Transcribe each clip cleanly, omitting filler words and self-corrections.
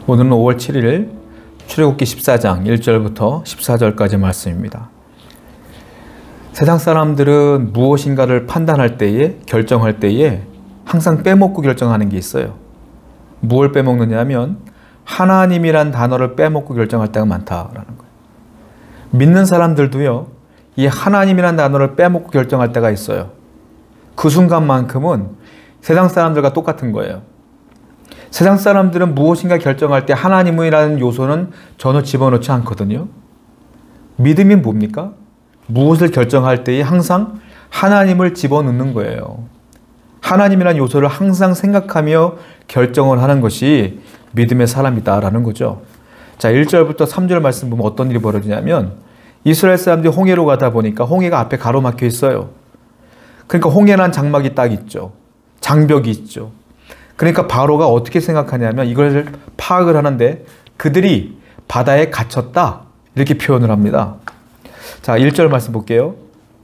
오늘은 5월 7일 출애굽기 14장 1절부터 14절까지 말씀입니다. 세상 사람들은 무엇인가를 판단할 때에, 결정할 때에 항상 빼먹고 결정하는 게 있어요. 무엇을 빼먹느냐 하면 하나님이란 단어를 빼먹고 결정할 때가 많다라는 거예요. 믿는 사람들도요, 이 하나님이란 단어를 빼먹고 결정할 때가 있어요. 그 순간만큼은 세상 사람들과 똑같은 거예요. 세상 사람들은 무엇인가 결정할 때 하나님이라는 요소는 전혀 집어넣지 않거든요. 믿음이 뭡니까? 무엇을 결정할 때에 항상 하나님을 집어넣는 거예요. 하나님이라는 요소를 항상 생각하며 결정을 하는 것이 믿음의 사람이다라는 거죠. 자, 1절부터 3절 말씀 보면 어떤 일이 벌어지냐면 이스라엘 사람들이 홍해로 가다 보니까 홍해가 앞에 가로막혀 있어요. 그러니까 홍해란 장막이 딱 있죠. 장벽이 있죠. 그러니까 바로가 어떻게 생각하냐면 이걸 파악을 하는데 그들이 바다에 갇혔다 이렇게 표현을 합니다. 자, 1절 말씀 볼게요.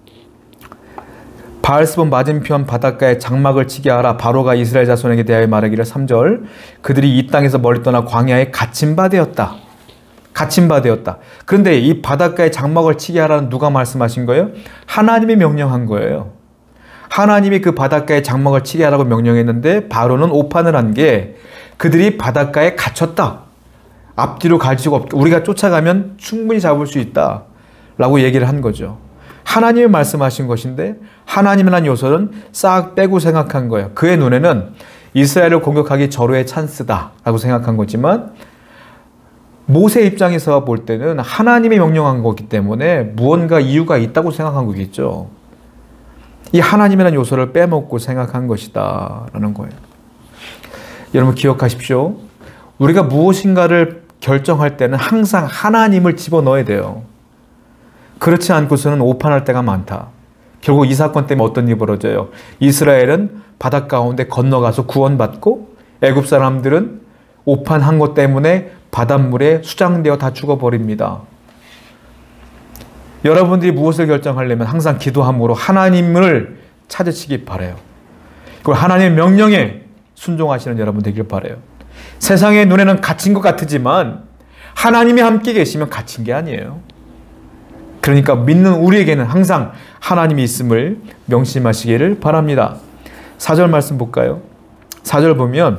바알스본 맞은편 바닷가에 장막을 치게 하라. 바로가 이스라엘 자손에게 대하여 말하기를 3절 그들이 이 땅에서 멀리 떠나 광야에 갇힌 바 되었다. 갇힌 바 되었다. 그런데 이 바닷가에 장막을 치게 하라는 누가 말씀하신 거예요? 하나님이 명령한 거예요. 하나님이 그 바닷가에 장막을 치게 하라고 명령했는데 바로는 오판을 한 게 그들이 바닷가에 갇혔다. 앞뒤로 갈 수가 없고 우리가 쫓아가면 충분히 잡을 수 있다 라고 얘기를 한 거죠. 하나님이 말씀하신 것인데 하나님이라는 요소는 싹 빼고 생각한 거예요. 그의 눈에는 이스라엘을 공격하기 절호의 찬스다 라고 생각한 거지만 모세 입장에서 볼 때는 하나님이 명령한 거기 때문에 무언가 이유가 있다고 생각한 거겠죠. 이 하나님이라는 요소를 빼먹고 생각한 것이다 라는 거예요. 여러분 기억하십시오. 우리가 무엇인가를 결정할 때는 항상 하나님을 집어넣어야 돼요. 그렇지 않고서는 오판할 때가 많다. 결국 이 사건 때문에 어떤 일이 벌어져요? 이스라엘은 바닷 가운데 건너가서 구원받고 애굽 사람들은 오판한 것 때문에 바닷물에 수장되어 다 죽어버립니다. 여러분들이 무엇을 결정하려면 항상 기도함으로 하나님을 찾으시기 바라요. 그리고 하나님의 명령에 순종하시는 여러분 되길 바라요. 세상의 눈에는 갇힌 것 같지만 하나님이 함께 계시면 갇힌 게 아니에요. 그러니까 믿는 우리에게는 항상 하나님이 있음을 명심하시기를 바랍니다. 4절 말씀 볼까요? 4절 보면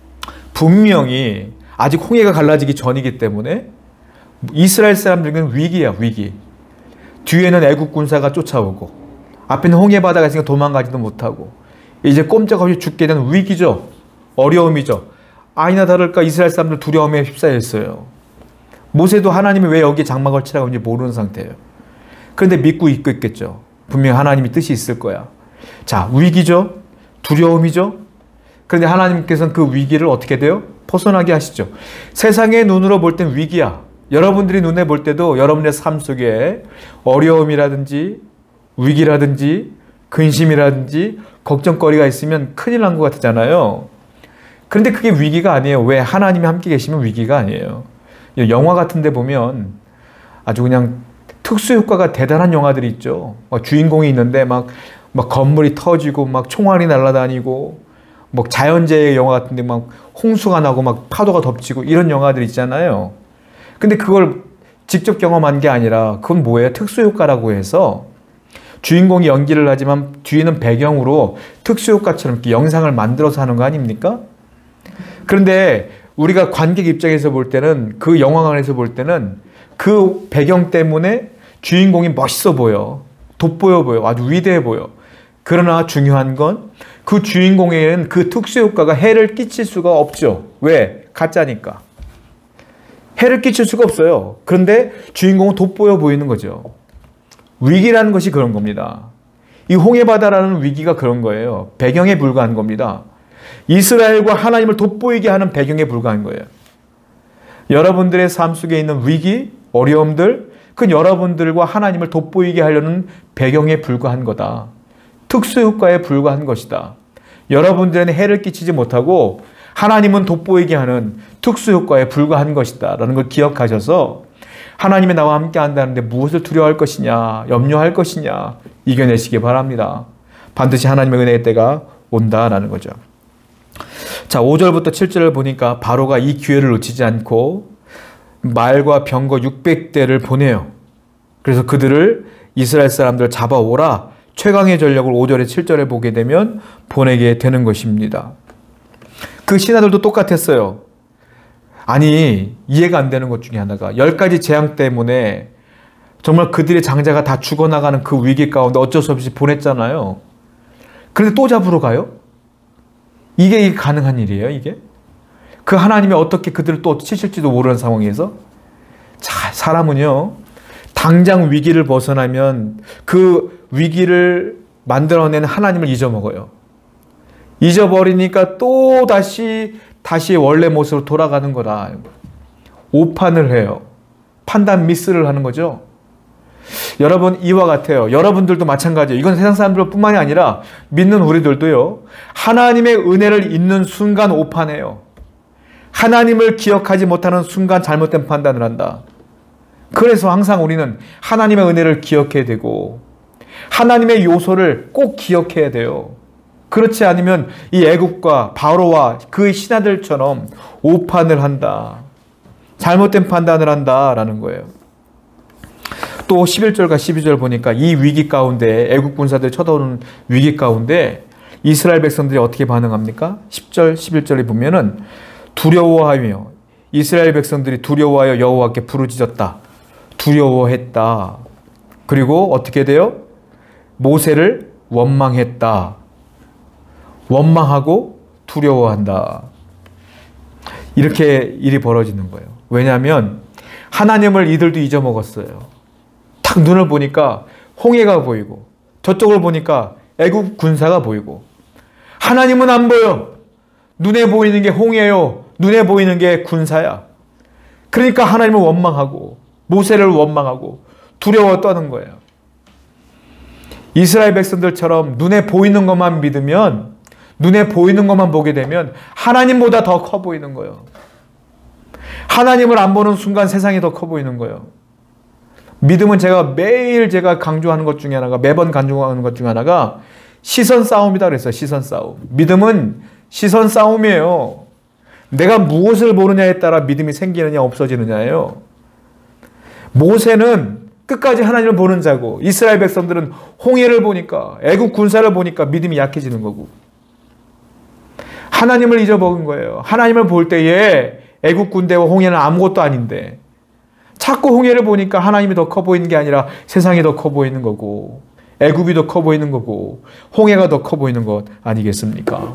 분명히 아직 홍해가 갈라지기 전이기 때문에 이스라엘 사람들에게는 위기야, 위기. 뒤에는 애국 군사가 쫓아오고 앞에는 홍해 바다가 있으니까 도망가지도 못하고 이제 꼼짝없이 죽게 되는 위기죠. 어려움이죠. 아니나 다를까 이스라엘 사람들 두려움에 휩싸여 있어요. 모세도 하나님이 왜 여기에 장막을 치라고 하는지 모르는 상태예요. 그런데 믿고 있겠죠. 분명히 하나님이 뜻이 있을 거야. 자, 위기죠. 두려움이죠. 그런데 하나님께서는 그 위기를 어떻게 돼요? 벗어나게 하시죠. 세상의 눈으로 볼 땐 위기야. 여러분들이 눈에 볼 때도 여러분의 삶 속에 어려움이라든지 위기라든지 근심이라든지 걱정거리가 있으면 큰일 난 것 같잖아요. 그런데 그게 위기가 아니에요. 왜? 하나님이 함께 계시면 위기가 아니에요. 영화 같은 데 보면 아주 그냥 특수효과가 대단한 영화들이 있죠. 막 주인공이 있는데 막 건물이 터지고 막 총알이 날아다니고 막 자연재해 영화 같은데 막 홍수가 나고 막 파도가 덮치고 이런 영화들 있잖아요. 근데 그걸 직접 경험한 게 아니라 그건 뭐예요? 특수효과라고 해서 주인공이 연기를 하지만 뒤에는 배경으로 특수효과처럼 이렇게 영상을 만들어서 하는 거 아닙니까? 그런데 우리가 관객 입장에서 볼 때는 그 영화관에서 볼 때는 그 배경 때문에 주인공이 멋있어 보여. 돋보여 보여. 아주 위대해 보여. 그러나 중요한 건 그 주인공에게는 그 특수효과가 해를 끼칠 수가 없죠. 왜? 가짜니까. 해를 끼칠 수가 없어요. 그런데 주인공은 돋보여 보이는 거죠. 위기라는 것이 그런 겁니다. 이 홍해바다라는 위기가 그런 거예요. 배경에 불과한 겁니다. 이스라엘과 하나님을 돋보이게 하는 배경에 불과한 거예요. 여러분들의 삶 속에 있는 위기, 어려움들, 그건 여러분들과 하나님을 돋보이게 하려는 배경에 불과한 거다. 특수효과에 불과한 것이다. 여러분들에는 해를 끼치지 못하고 하나님은 돋보이게 하는 특수효과에 불과한 것이다 라는 걸 기억하셔서 하나님이 나와 함께 한다는데 무엇을 두려워할 것이냐, 염려할 것이냐 이겨내시기 바랍니다. 반드시 하나님의 은혜의 때가 온다라는 거죠. 자, 5절부터 7절을 보니까 바로가 이 기회를 놓치지 않고 말과 병거 600대를 보내요. 그래서 그들을 이스라엘 사람들 잡아오라, 최강의 전력을 5절에 7절에 보게 되면 보내게 되는 것입니다. 그 신하들도 똑같았어요. 아니, 이해가 안 되는 것 중에 하나가 10가지 재앙 때문에 정말 그들의 장자가 다 죽어나가는 그 위기 가운데 어쩔 수 없이 보냈잖아요. 그런데 또 잡으러 가요? 이게 가능한 일이에요, 이게? 그 하나님이 어떻게 그들을 또 치실지도 모르는 상황에서? 자, 사람은요, 당장 위기를 벗어나면 그 위기를 만들어낸 하나님을 잊어먹어요. 잊어버리니까 또 다시 원래 모습으로 돌아가는 거다. 오판을 해요. 판단 미스를 하는 거죠. 여러분, 이와 같아요. 여러분들도 마찬가지예요. 이건 세상 사람들뿐만이 아니라 믿는 우리들도요. 하나님의 은혜를 잊는 순간 오판해요. 하나님을 기억하지 못하는 순간 잘못된 판단을 한다. 그래서 항상 우리는 하나님의 은혜를 기억해야 되고 하나님의 요소를 꼭 기억해야 돼요. 그렇지 않으면 이 애국과 바로와 그의 신하들처럼 오판을 한다. 잘못된 판단을 한다라는 거예요. 또 11절과 12절 보니까 이 위기 가운데 애국 군사들이 쳐다오는 위기 가운데 이스라엘 백성들이 어떻게 반응합니까? 10절, 11절에 보면은 두려워하며 이스라엘 백성들이 두려워하여 여호와께 부르짖었다. 두려워했다. 그리고 어떻게 돼요? 모세를 원망했다. 원망하고 두려워한다. 이렇게 일이 벌어지는 거예요. 왜냐하면 하나님을 이들도 잊어먹었어요. 딱 눈을 보니까 홍해가 보이고 저쪽을 보니까 애국 군사가 보이고 하나님은 안 보여. 눈에 보이는 게 홍해요. 눈에 보이는 게 군사야. 그러니까 하나님을 원망하고 모세를 원망하고 두려워 떠는 거예요. 이스라엘 백성들처럼 눈에 보이는 것만 믿으면, 눈에 보이는 것만 보게 되면 하나님보다 더 커 보이는 거예요. 하나님을 안 보는 순간 세상이 더 커 보이는 거예요. 믿음은 매일 제가 강조하는 것 중에 하나가, 매번 강조하는 것 중에 하나가 시선 싸움이다 그랬어요. 시선 싸움. 믿음은 시선 싸움이에요. 내가 무엇을 보느냐에 따라 믿음이 생기느냐 없어지느냐예요. 모세는 끝까지 하나님을 보는 자고 이스라엘 백성들은 홍해를 보니까, 애국 군사를 보니까 믿음이 약해지는 거고, 하나님을 잊어먹은 거예요. 하나님을 볼 때에 애국 군대와 홍해는 아무것도 아닌데 자꾸 홍해를 보니까 하나님이 더 커 보이는 게 아니라 세상이 더 커 보이는 거고 애굽이 더 커 보이는 거고 홍해가 더 커 보이는 것 아니겠습니까?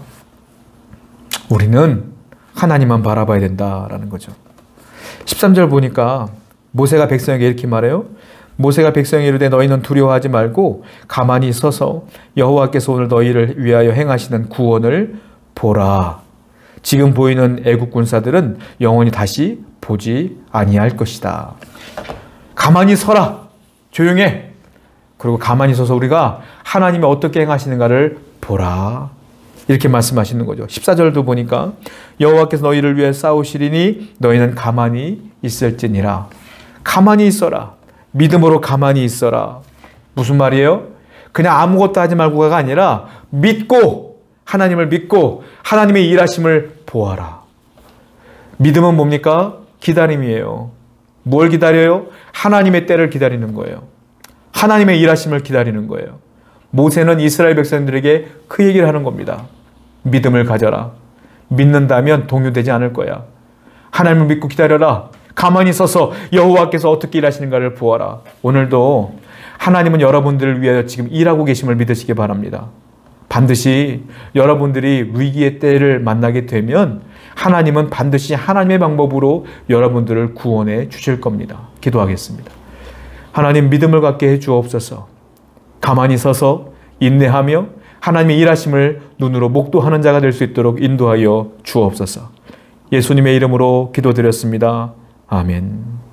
우리는 하나님만 바라봐야 된다라는 거죠. 13절 보니까 모세가 백성에게 이렇게 말해요. 모세가 백성에게 이르되 너희는 두려워하지 말고 가만히 서서 여호와께서 오늘 너희를 위하여 행하시는 구원을 보라. 지금 보이는 애국 군사들은 영원히 다시 보지 아니할 것이다. 가만히 서라. 조용해. 그리고 가만히 서서 우리가 하나님이 어떻게 행하시는가를 보라. 이렇게 말씀하시는 거죠. 14절도 보니까 여호와께서 너희를 위해 싸우시리니 너희는 가만히 있을지니라. 가만히 있어라. 믿음으로 가만히 있어라. 무슨 말이에요? 그냥 아무것도 하지 말고가 아니라 믿고, 하나님을 믿고 하나님의 일하심을 보아라. 믿음은 뭡니까? 기다림이에요. 뭘 기다려요? 하나님의 때를 기다리는 거예요. 하나님의 일하심을 기다리는 거예요. 모세는 이스라엘 백성들에게 그 얘기를 하는 겁니다. 믿음을 가져라. 믿는다면 동요되지 않을 거야. 하나님을 믿고 기다려라. 가만히 서서 여호와께서 어떻게 일하시는가를 보아라. 오늘도 하나님은 여러분들을 위하여 지금 일하고 계심을 믿으시기 바랍니다. 반드시 여러분들이 위기의 때를 만나게 되면 하나님은 반드시 하나님의 방법으로 여러분들을 구원해 주실 겁니다. 기도하겠습니다. 하나님, 믿음을 갖게 해 주옵소서. 가만히 서서 인내하며 하나님의 일하심을 눈으로 목도하는 자가 될 수 있도록 인도하여 주옵소서. 예수님의 이름으로 기도드렸습니다. 아멘.